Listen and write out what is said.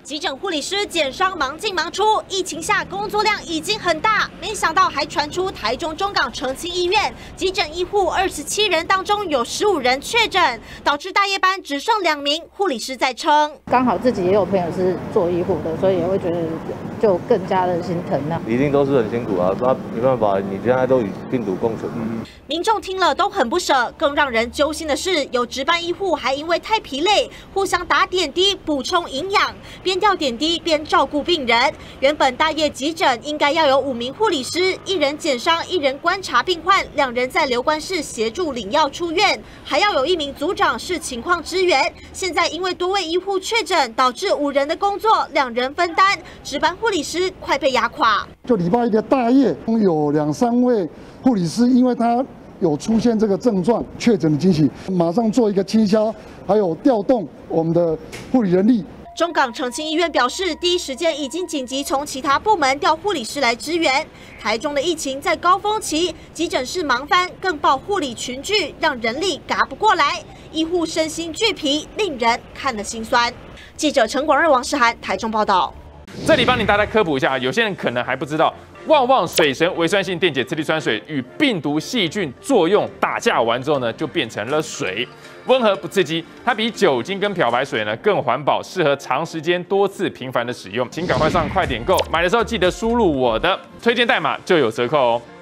急诊护理师减伤忙进忙出，疫情下工作量已经很大，没想到还传出台中中港澄清医院急诊医护27人当中有15人确诊，导致大夜班只剩2名护理师在撑。 刚好自己也有朋友是做医护的，所以也会觉得就更加的心疼啊。 一定都是很辛苦啊，那没办法，你现在都与病毒共存。 民众听了都很不舍，更让人揪心的是，有值班医护还因为太疲累，互相打点滴补充营养，边吊点滴边照顾病人。原本大夜急诊应该要有5名护理师，1人减伤，1人观察病患，2人在留观室协助领药出院，还要有1名组长视情况支援。现在因为多位医护确诊，导致5人的工作2人分担，值班护理师快被压垮。 就礼拜一的大夜，有2、3位护理师，因为他有出现这个症状确诊的惊喜，马上做一个清消，还有调动我们的护理人力。 中港澄清医院表示，第一时间已经紧急从其他部门调护理师来支援。台中的疫情在高峰期，急诊室忙翻，更爆护理群聚，让人力赶不过来，医护身心俱疲，令人看了心酸。记者陈广瑞、王世涵台中报道。 这里帮你大家科普一下，有些人可能还不知道，旺旺水神微酸性电解次氯酸水与病毒细菌作用打架完之后呢，就变成了水，温和不刺激，它比酒精跟漂白水呢更环保，适合长时间多次频繁的使用。请赶快上快点购，买的时候记得输入我的推荐代码就有折扣哦。